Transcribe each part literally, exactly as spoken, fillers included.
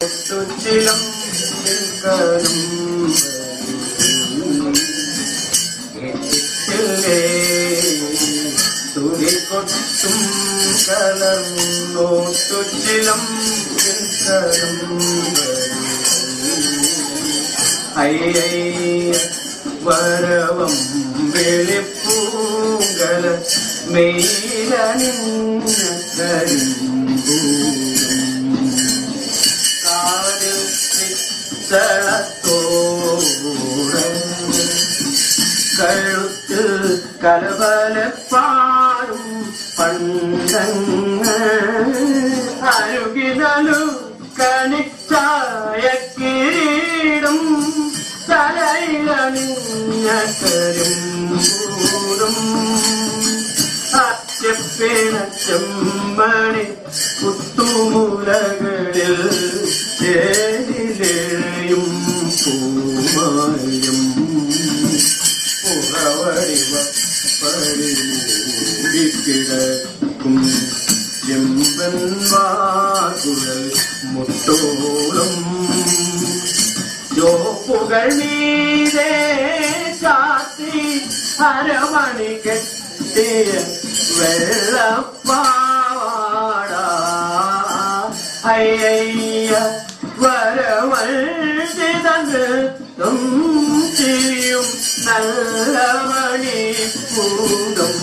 ചിലം തുടികൊട്ടും കലർന്നോട്ടു ചിലം അയ്യ വരവം വെളിപ്പൂങ്കല മെയിലണിഞ്ഞ കരിമ്പൂരം കാതിൽ ചിത്തളത്തോടം കഴുത്തിൽ കലവലപ്പാടും പണ്ടങ്ങ് അരുകിനലു കണിച്ചായ കിരീടം തലയിലണിഞ്ഞ കരിമ്പൂരം അച്ചപ്പിണ ചെമ്മണി കുത്തുമുലകളിൽ ചേരിലെയും പൂമായും പുറവടിവ പരിമൂടിക്കിടക്കും ചെമ്പൻവാകുഴൽ മുട്ടോളം ജോപ്പുകൾ മീതെ ചാത്തി അരമണി കെട്ടിയ വെള്ളപ്പാവാട അയ്യ വരവഴുതിതം ചെയ്യും നല്ല മണിപ്പൂരം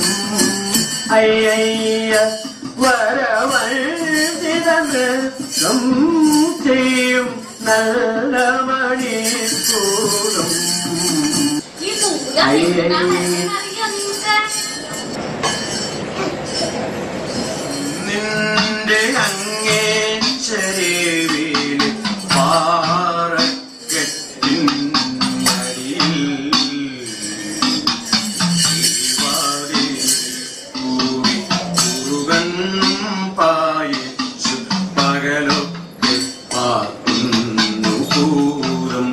അയ്യ വരവഴുതിതം ചെയ്യും നല്ല മണിപ്പൂരം നിന്റെ അങ്ങേ ചെരുവിൽ പാറക്കെട്ടിൻ അടിയിൽ കൂടി മുരുകൻ പായിച്ചു പകലൊക്കെ പാർക്കുന്നു പൂരം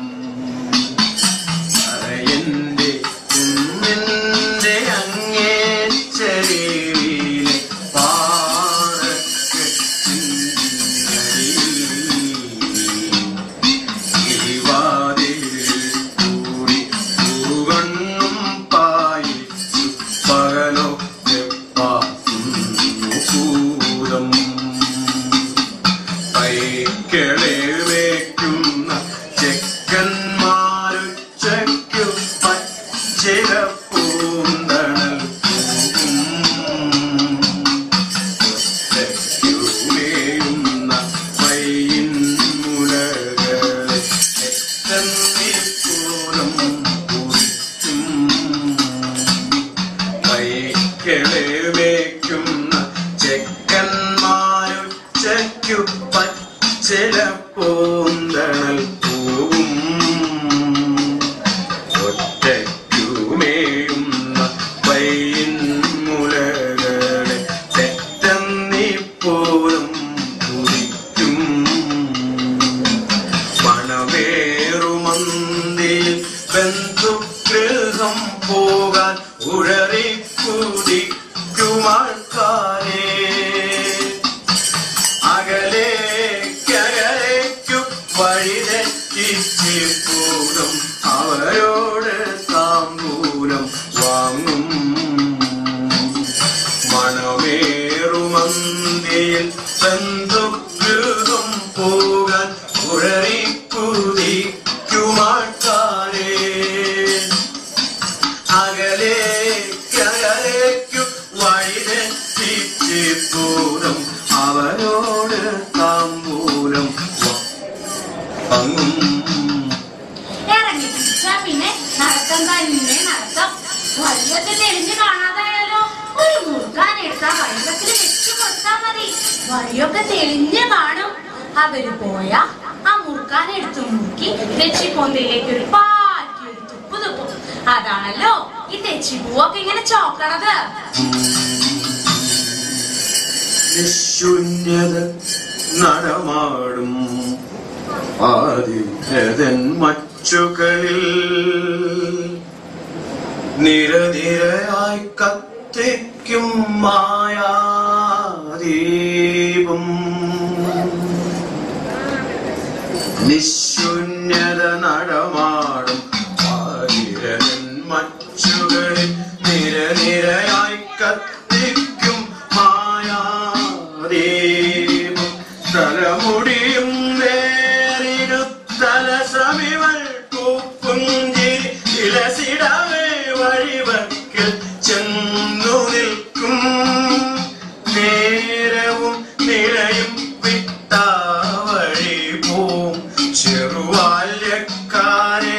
അറയന്റെ കുന്നിന്റെ അങ്ങേ ചെരുവിലെ ിക്കുന്ന ചെക്കന്മാരുച്ചയ്ക്കു പച്ചില പൂന്തണൽ ഒറ്റയ്ക്കുമേയുന്ന പയ്യൻ മുലകളെ എത്തന്നിപ്പൂരം കുറിച്ചും പൈക്കളെ വേക്കുന്ന ചെക്കന്മാരുച്ചയ്ക്കു ചില പൂന്തണൽ പൂവും ഒറ്റയ്ക്കുമേയുന്ന പയ്യൻ മുലകളെ തെറ്റന്നിപ്പോഴും കുറിക്കും പണവേറുമന്തിയിൽ ബന്ധുഗൃഹം പോകാൻ ഉഴറിക്കുടിക്കുമാൾക്കാരെ അകലെ വഴിതെറ്റിപ്പോഴും അവരോട് താമ്പൂലം വാങ്ങും മണമേറുമന്തിയിൽ ബന്ധുഗൃഹം പോകാൻ ഉഴറിക്കുതിക്കുമാൾക്കാരെ അകലേക്കകലേക്കു വഴിതെറ്റിപ്പോഴും അവരോട് താമ്പൂലം ഇറങ്ങി തിരിച്ചാ പിന്നെ നടത്തം തന്നെ നടത്തം വഴിയൊക്കെ തെളിഞ്ഞ് കാണാതായാലോ ഒരു മുറുക്കാൻ എടുത്താ വഴിവെക്കില് വെച്ചു കൊടുത്താ മതി വഴിയൊക്കെ തെളിഞ്ഞ് കാണും അവര് പോയാ ആ മുറുക്കാൻ എടുത്തു മുറുക്കി തെച്ചിപ്പോന്തയിലേക്ക് ഒരു പാറ്റി ഒരു തുപ്പ് തുപ്പും അതാണല്ലോ ഈ തെച്ചിപ്പൂവൊക്കെ ഇങ്ങനെ ചോക്കണത് നിശൂന്യത നടമാടും ആദിരതൻ മച്ചുകളിൽ നിരനിരയായി കത്തിക്കും മായാദീപം നിശൂന്യത നടമാടും ആയിരൻ മച്ചുകളിൽ നിരനിരയായി കത്തിക്കും മായാദീപം തലമുടിയും നേരിടുത്തല സമിവൾ പൂപ്പുഞ്ചിരി ഇലസിടവേ വഴിവക്കിൽ ചെന്നു നിൽക്കും നേരവും നിലയും വിട്ട വഴി പോം ചെറുവാല്യക്കാരെ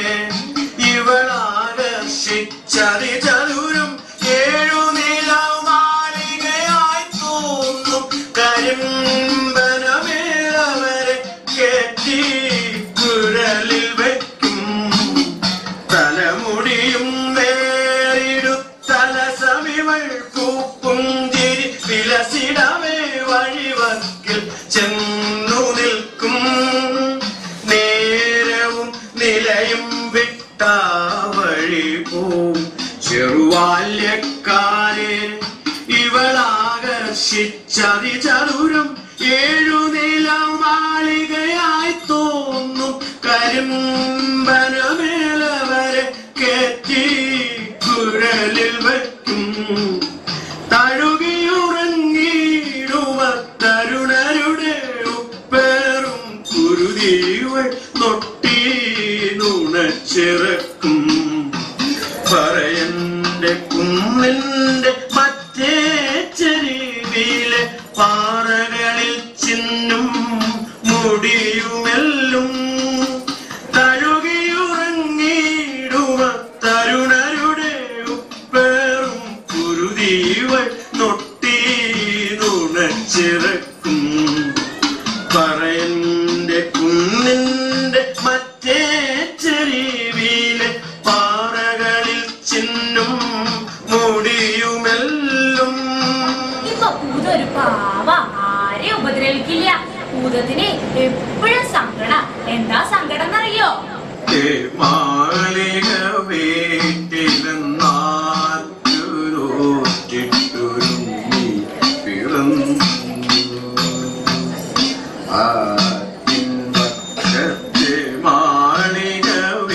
ഇവളാകർഷിച്ചതി ചതുരം ഏഴു നിലമാളികയായി തോന്നും കരിമ്പനമേളവരെ കെട്ടി കുഴലിൽ വയ്ക്കും തലമുടിയും വേറിടുത്തല സമിവൾ പൂപ്പുഞ്ചിരി വിലസിടവേ വഴിവക്കിൽ ചെന്നു നിൽക്കും നേരവും നിലയും വിട്ട വഴി പോം ചെറുവാല്യക്കാരെ ഇവളാകർഷിച്ചതി ചതുരം ഏഴു നിലമാളികയായി തോന്നും കരിമ്പനമേളവരെ കെറ്റി കുഴലിൽ വയ്ക്കും തഴുകിയുറങ്ങിയിടുവ തരുണരുടെ ഉപ്പേറും കുരുതിവൾ നൊട്ടി നുണച്ചിറക്കും പറയന്റെ കുന്നിന്റെ മറ്റേ ചെരിവിലെ പാറകളിൽ ചിന്നും മുടിയുമെല്ലും തഴുകിയുറങ്ങിയിടുവ തരുണരുടെ ഉപ്പേറും കുരുതിവൾ നൊട്ടി നുണച്ചിറക്കും പറയന്റെ കുന്നിന്റെ മറ്റേ ചെരിവിലെ പാറകളിൽ ചിന്നും മുടിയുമെല്ലും. ഇപ്പൊ പൂതൊരു പാവ ആരെ ഉപദ്രവിക്കില്ല. ഭൂതത്തിന് എപ്പോഴും സങ്കടം. എന്താ സങ്കടം എന്നറിയോ? മാളിക വീട്ടിലെന്നാറ്റുരോറ്റിട്ടുരുങ്ങി പിറന്നു ആറ്റിൻപറ്റത്തെ മാളിക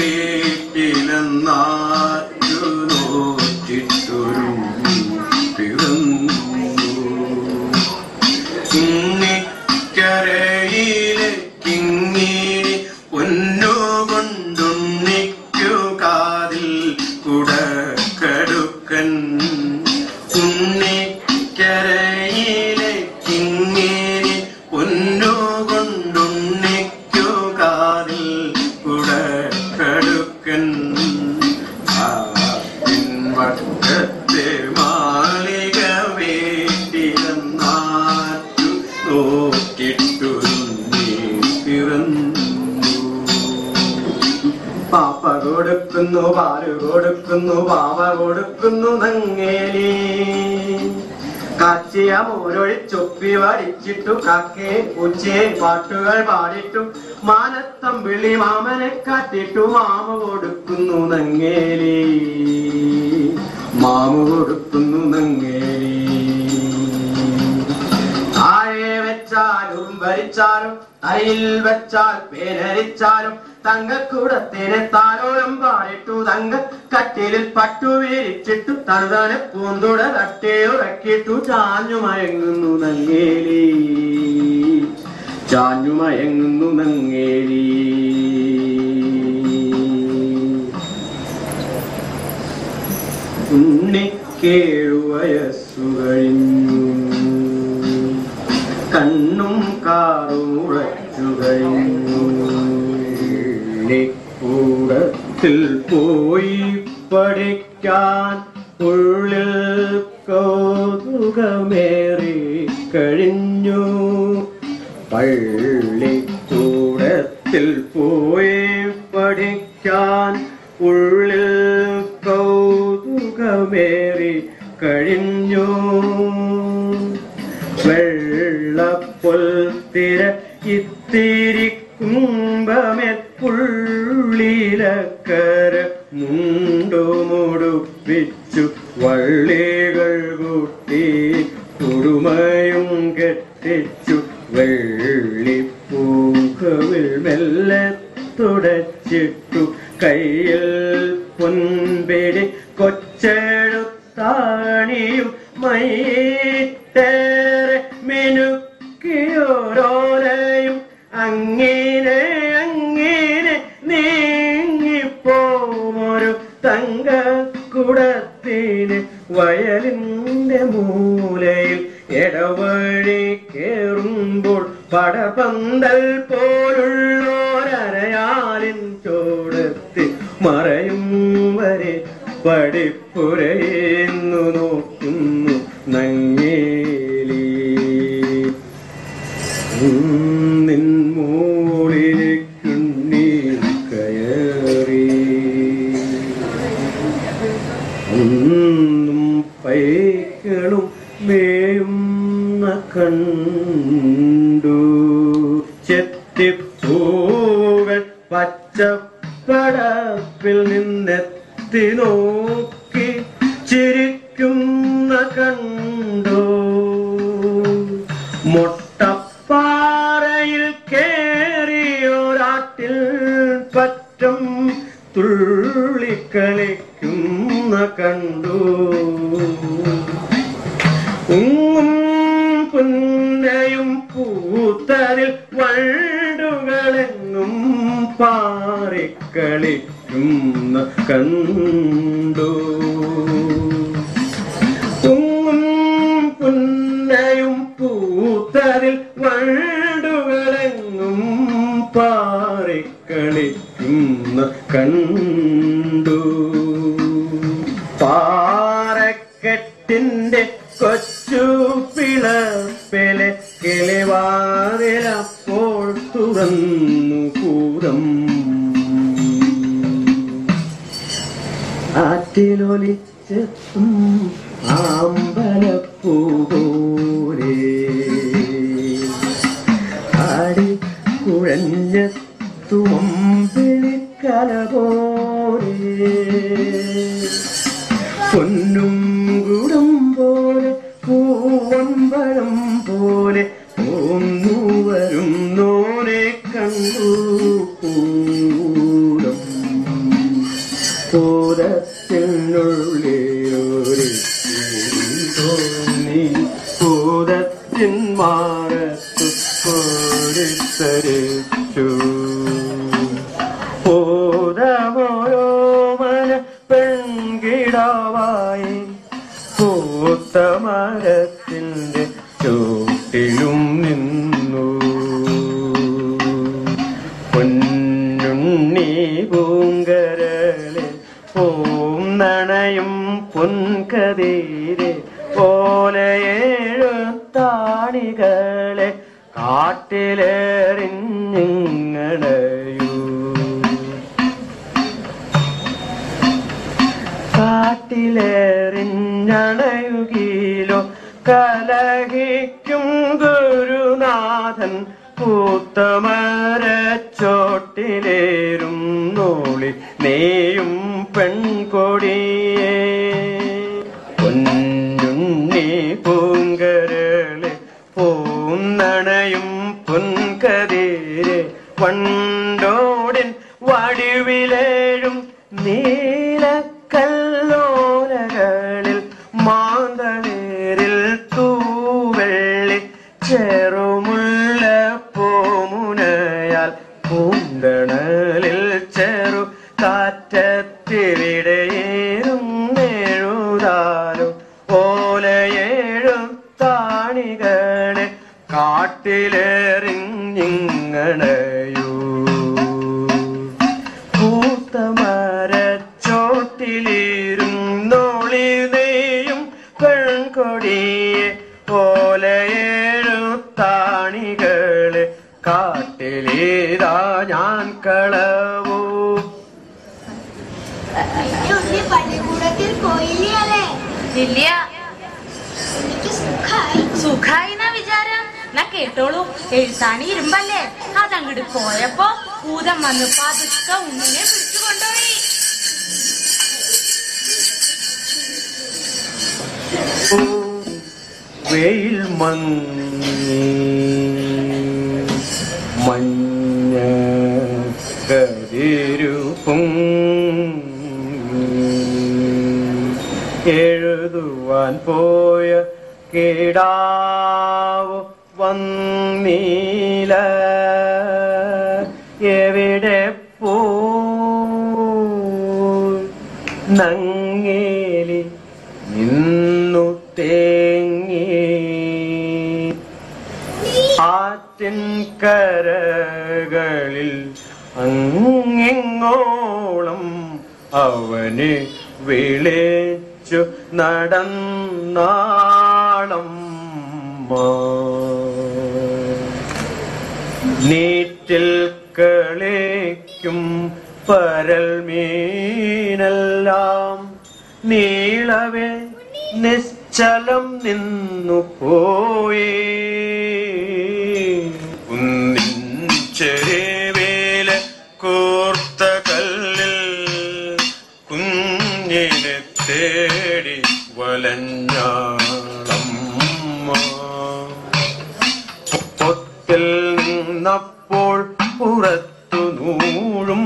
വീട്ടിലെന്നാറ്റുരോറ്റിട്ടുരുങ്ങി പിറന്നു കിങ്ങിക്കരയിലെ കിങ്ങിണി പൊന്നുകൊണ്ടുണ്ണിക്കു കാതിൽ കുടക്കടുക്കൻ ഉണ്ണിക്കരയിലെ കിങ്ങിണി പൊന്നുകൊണ്ടുണ്ണിക്കു കാതിൽ കുടക്കടുക്കൻ ആറ്റിൻവട്ടത്തെ മാളിക വീട്ടിലെന്നാറ്റു നോക്കിട്ടുരുങ്ങി പിറന്നു പാപ്പ കൊടുക്കുന്നു പാല് കൊടുക്കുന്നു പാവ കൊടുക്കുന്നു നങ്ങേലി കാച്ചിയ മോരൊഴിച്ചൊപ്പി വടിച്ചിട്ടു കാക്കേ പൂച്ചയെ പാട്ടുകൾ പാടിട്ടു മാനത്തം വിളി മാമനെ കാട്ടിട്ടു മാമ കൊടുക്കുന്നു നങ്ങേലി മാമ കൊടുക്കുന്നു നങ്ങേലി താഴെ വെച്ചാലും ഭരിച്ചാലും തലയിൽ വെച്ചാൽ പേരരിച്ചാലും തങ്കക്കൂടത്തിനെ താരോളം പാടിട്ടു തങ്ക കട്ടിലിൽ പട്ടു വീരിച്ചിട്ടു തണുതനെ പൂന്തുട തട്ടിയുറക്കിട്ടു ചാഞ്ഞു മയങ്ങുന്നു നങ്ങേലി ചാഞ്ഞു മയങ്ങുന്നു നങ്ങേലി. ഉണ്ണിക്കേഴു വയസ്സു കഴിഞ്ഞു കണ്ണും കാറും ഉറച്ചു കഴിഞ്ഞു കൂടത്തിൽ പോയി പഠിക്കാൻ ഉള്ളിൽ കൗതുകമേറി കഴിഞ്ഞു പള്ളിക്കൂടത്തിൽ പോയി പഠിക്കാൻ ഉള്ളിൽ കൗതുകമേറി കഴിഞ്ഞു വെള്ളപ്പൊൽത്തിര ഇത്തിരി കുംഭമെപ്പുള്ളിലക്കര മുണ്ടുമുടുപ്പിച്ചു വള്ളികൾ കൂട്ടി കുടുമയും കെട്ടിച്ചു വെള്ളിപ്പൂ കവിൾ മെല്ലെ തുടച്ചിട്ടു കയ്യിൽ പൊൻപിടി കൊച്ചെഴുത്താണിയും മൈറ്റേറെ മിനുക്കിയോരോലയും അങ്ങനെ അങ്ങനെ നീങ്ങിപ്പോമൊരു തങ്കക്കുടത്തിന് വയലിന്റെ മൂലയിൽ ഇടവഴി കേറുമ്പോൾ പടപന്തൽ പോലുള്ളോരയാലിൻ ചോടത്തിൽ മറയും വരെ പടിപ്പുരയെന്നു നോക്കുന്നു നങ്ങേലി. നിൻ മൂളിലേക്കുണ്ണി കയറി ഒന്നും പൈക്കളും മേയുന്ന കണ്ടു. ചെത്തിപ്പൂകൾ പച്ചപ്പടപ്പിൽ നിന്നെത്തി നോക്കി ചിരിക്കുന്ന കണ്ടു. മൊട്ടപ്പാറയിൽ കേറിയൊരാട്ടിൽ പറ്റം തുള്ളിക്കളിക്കുന്ന കണ്ടു. ഉങ്ങും പുന്നയും പൂത്തതിൽ വണ്ടുകളെങ്ങും പാറിക്കളിക്കുന്ന കണ്ടു. ഉങ്ങും പുന്നയും പൂത്തതിൽ വണ്ടുകളെങ്ങും പാറിക്കളിക്കുന്ന കണ്ടു. പാറക്കെട്ടിന്റെ കൊച്ചു പിളപ്പിലെ കിളിവാതിലപ്പോൾ തുറന്നു കൂതം. ആറ്റിലൊലിച്ചെത്തും ആമ്പലപ്പൂ പോലെ ആടി കുഴഞ്ഞെത്തും അമ്പിളിക്കല പോലെ പൊന്നും കുടം പോലെ പൂവമ്പഴം പോലെ പോന്നു വരുന്നോനെ കണ്ടു. പൂരം പൂരത്തിനുള്ളിലൊരു തോന്നി പൂരത്തിൻ മാറത്തു കോരിത്തരിച്ചു. പൂരമോരോ മന പെൺകിടാവായി പൂത്ത മരത്തിന്റെ ചോട്ടിലും നിന്നു. പൊന്നുണ്ണി പൂങ്കരളെ പൂം നണയും പൊൻകതിരെ ഓലയെഴുത്താണികളെ കാട്ടിലെറിഞ്ഞിങ്ങടയൂ. കാട്ടിലെറിഞ്ഞണയുകീലോ കലഹിക്കും ഗുരുനാഥൻ പൂത്തമരച്ചോട്ടിലേരും നോളി നെയ്യും പെൺകൊടിയേ. പൊന്നുണ്ണി പൂങ്കരളെ പൂന്നണയും പൊൻകതിരെ വണ്ടോടിൻ വടിവിലേഴും നീലക്കല്ലോലകളിൽ മാന്തളേരിൽ തൂവെള്ളി ചെറുമുല്ല പൂമുനയാൽ പൂന്തണലിൽ ചെറു കാറ്റത്തിവിടയേറും എഴുതാലും ഓലയെഴുത്താണികളെ കാട്ടിലെറിഞ്ഞിങ്ങണയൂ. പൂത്തമരച്ചോട്ടിലിരുന്നോളി നെയ്യും പെൺകൊടിയെ ഓലയെഴുത്താണികളെ കാട്ടിലേതാ ഞാൻ കളവൂ. പള്ളിക്കൂടത്തിൽ പോയില്ലേ? ഇല്ല. എനിക്ക് സുഖായി. സുഖായി എന്നാ വിചാരം? എന്നാ കേട്ടോളൂ, എഴുത്താണി ഇരുമ്പല്ലേ, അതങ്ങോട്ട് പോയപ്പോ ഭൂതം വന്ന് പതുക്കെ ഉണ്ണിനെ പിടിച്ചു കൊണ്ടുപോയി. വെയിൽ മങ്ങി മഞ്ഞ കതിരുപ്പും എഴുതുവാൻ പോയ കിടാവ് വന്നീല എവിടെ പോ നങ്ങേലി നിന്നു തേങ്ങി ആറ്റിൻ കരകളിൽ അങ്ങെങ്ങോളം അവന് വിളിച്ചു നടന്നാളം നീറ്റിൽ കളിക്കും പരൽ മീനെല്ലാം നീളവേ നിശ്ചലം നിന്നു പോയി കുന്നിൻ ചെരുവേല കോർത്ത കല്ലിൽ കുഞ്ഞിനെ തേടി വലഞ്ഞാളമ്മ പൊത്തിൽ നിന്നപ്പോൾ പുറത്തു നൂഴും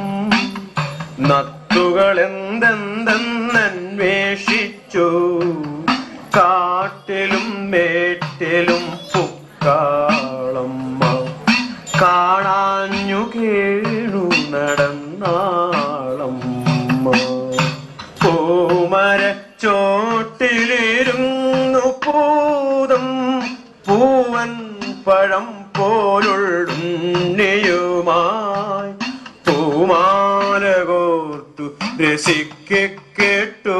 നത്തുകൾ എന്തെന്തെന്നന്വേഷിച്ചു കാട്ടിലും മേട്ടിലും പുക്കാളമ്മ കാണാഞ്ഞു കേണു നടന്നാളമ്മ പൂമര ചോട്ടിലിരുന്നു പൂതം പൂവൻ പഴം പോലുള്ളുണ്ണിയുമായി പൂമാല കോർത്തു രസിക്കെ കേട്ടു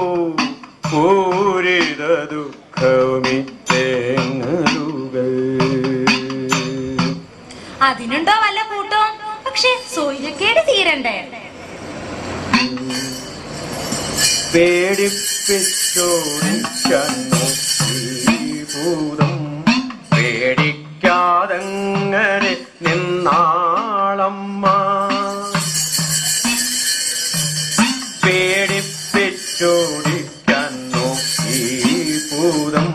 പൂരിത ദുഃഖമി തേങ്ങലുകൾ. അതിനുണ്ടോ വല്ല കൂട്ടവും? പക്ഷെ സൂര്യക്കേട് തീരണ്ടേ? പേടിപ്പിച്ചോടിക്കാൻ ഭൂതം പേടിക്കാതങ്ങനെ നിന്നാളമ്മ പേടിപ്പിച്ചോടിക്കാൻ നോക്കി ഭൂതം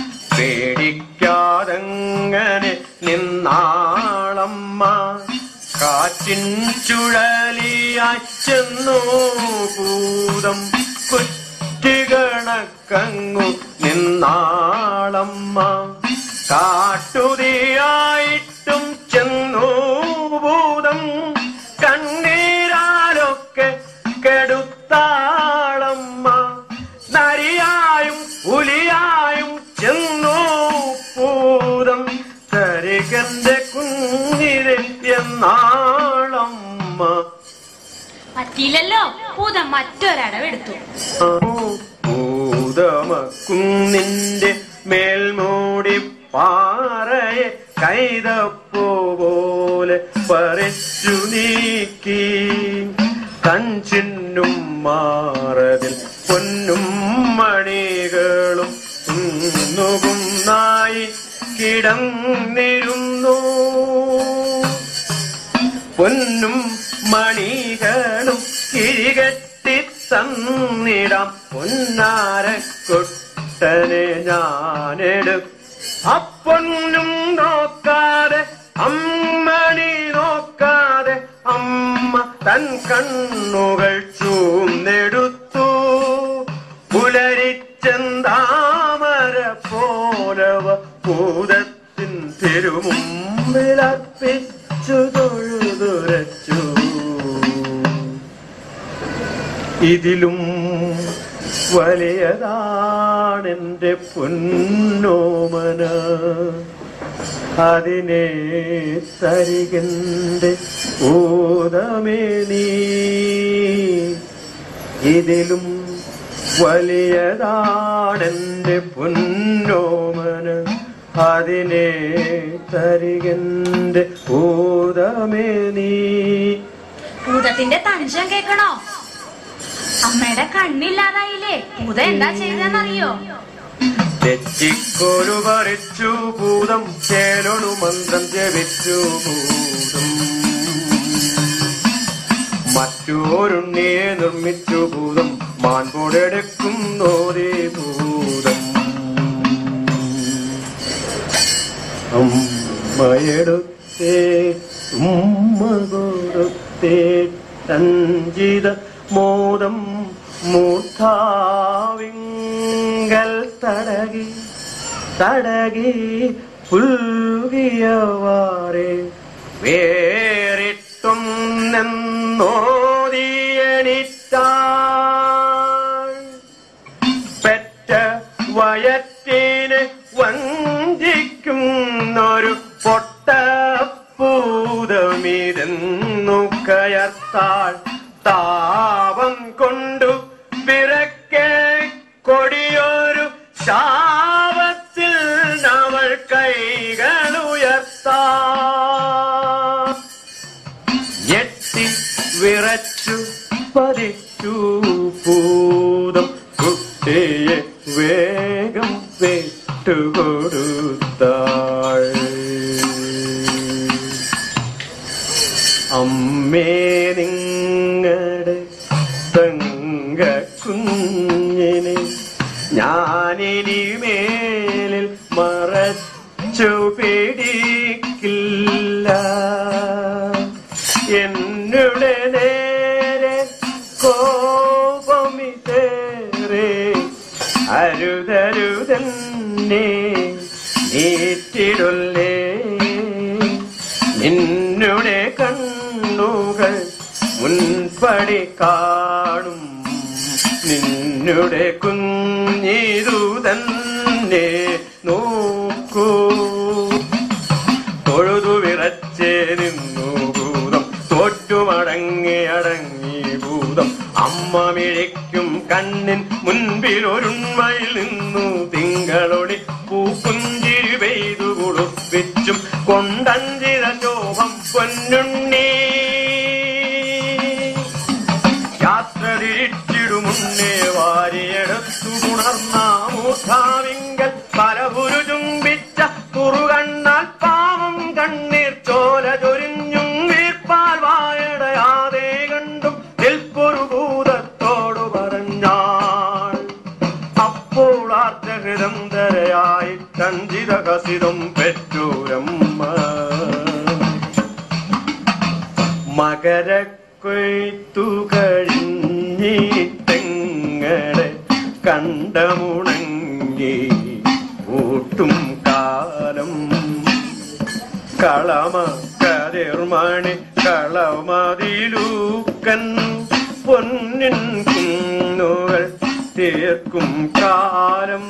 പേടിക്കാതങ്ങനെ നിന്നാളമ്മ കാറ്റിൻ ചുഴലിയായി ചെന്നു ഭൂതം കുറ്റികണക്കങ്ങു നിന്നാളമ്മ കാട്ടുതീയായിട്ടും ചെന്നു ഭൂതം കണ്ണീരാലൊക്കെ കെടുത്താളമ്മ നരിയായും പുലിയായും ചെന്നു ഭൂതം കരികന്റെ കുഞ്ഞിരെ എന്നാളമ്മ പറ്റിയില്ലല്ലോ. ഭൂതം മറ്റൊരടവെടുത്തു. ഭൂതമക്കുന്നിന്റെ മേൽമൂടി പാറയെ കൈതപ്പൂ പോലെ പറിച്ചു നീക്കി കഞ്ചിന്നും മാറതിൽ പൊന്നും മണികളും കുന്നുകുന്നായി കിടന്നിരുന്നു പൊന്നും മണികളും കിഴികെട്ടി തന്നിടാം പൊന്നാരക്കൊട്ടനെ ഞാനെടുക്കും അപ്പൊന്നും നോക്കാതെ അമ്മണി നോക്കാതെ അമ്മ തൻ കണ്ണുകൾ ചൂന്നെടുത്തു പുലരിച്ചെന്താമര പോലവ ഭൂതത്തിൻ തിരുമുമ്പിലർപ്പിച്ചു തൊഴുതുരച്ചു ഇതിലും വലിയതാണെന്റെ പൊന്നോമന അതിനെ തരികന്റെ ഭൂതമേ നീ ഇതിലും വലിയതാണെന്റെ പൊന്നോമന അതിനെ തരികന്റെ ഭൂതമേ നീ. ഭൂതത്തിന്റെ തഞ്ചം കേക്കണോ? അമ്മയുടെ കണ്ണില്ലാതായില്ലേ? ഭൂതം എന്താ ചെയ്തെന്നറിയോ? തെച്ചിക്കോലു പറിച്ചു ഭൂതം ചേലൊടു മന്ത്രം ജപിച്ചു ഭൂതം മറ്റോരുണ്ണിയെ നിർമ്മിച്ചു ഭൂതം മാൻപോടെടുക്കുന്നോരേ ഭൂതം അമ്മയെടുത്തേ ഉമ്മ കൊടുത്തേ രഞ്ജിത മോദം മൂർധാവിങ്കൽ തടകി തടകി പുൽകിയവാറെ വേറിട്ടും നിന്നോദിയണിത്താൾ പെറ്റ വയറ്റിന് വഞ്ചിക്കുന്നൊരു പൊട്ടപ്പൂതമിരുന്നു കയർത്താൾ താപം കൊണ്ടു പിറക്കെ കൊടിയൊരു ശാപത്തിൽ അവൾ കൈകളുയർത്താ ഞെട്ടി വിറച്ചു പതിച്ചു പൂതം കുട്ടിയെ വേഗം പെട്ടുകൊടുത്താൾ അമ്മേ നിങ്ങളുടെ തങ്ക കുഞ്ഞിനെ ഞാനിനി മേലിൽ മറച്ചു പിടിക്കില്ല എന്നുടെ നേരെ കോപമിതേറെ അരുതരുതന്നെ നീറ്റിടുന്നേ നിന്നുടെ കണ്ണുകൾ മുൻപടി കാണും നിന്നുടെ കുഞ്ഞിതു തന്നെ നോക്കൂ തൊഴുതു വിറച്ചേ നിന്നു ഭൂതം തോറ്റുമടങ്ങി അടങ്ങി ഭൂതം അമ്മ മിഴിക്കും കണ്ണിൻ മുൻപിൽ ഒരുണ്മയിൽ നിന്നു തിങ്കളൊളി പൂക്കുഞ്ചിരി പെയ്തു കുളിപ്പിച്ചും കൊണ്ടഞ്ചിത ശോഭം പൊന്നുണ്ണി യാത്ര തിരിച്ചിടുമുന്നേ വാരിയെടുത്തു ഉണർന്ന മൂർധാവിങ്കൽ പലപുരു ചുംബിച്ച കുറുകണ്ണാൽ പാവം കണ്ണീർ ചോല ചൊരിഞ്ഞും വീർപ്പാൽ വായടയാതെ കണ്ടും നിൽപ്പൊരു ഭൂതത്തോടു പറഞ്ഞാൾ അപ്പോൾ ആർദ്രഹൃദം ധരയായി കഞ്ചിത കസിതം പെറ്റൂരമ്മ മകര കൊയ്ത്തു കഴിഞ്ഞിട്ടെങ്ങളെ കണ്ടമുണങ്ങി ഊട്ടും കാലം കളമ കതിർമണി കളമതിലൂക്കൻ പൊന്നിൻ കുന്നുകൾ തീർക്കും കാലം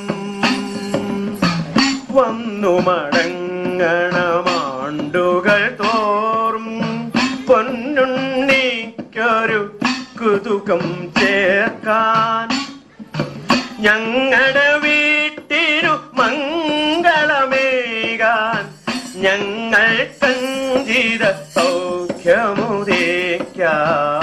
വന്നു മടങ്ങണമാണ്ടുകൾ തോറും പൊന്നുണ്ണിക്കൊരു കുതുകം ചേർക്കാൻ ഞങ്ങളുടെ വീട്ടിനു മംഗളമേകാൻ ഞങ്ങൾ കഞ്ചിത സൗഖ്യമുദേക്കാൻ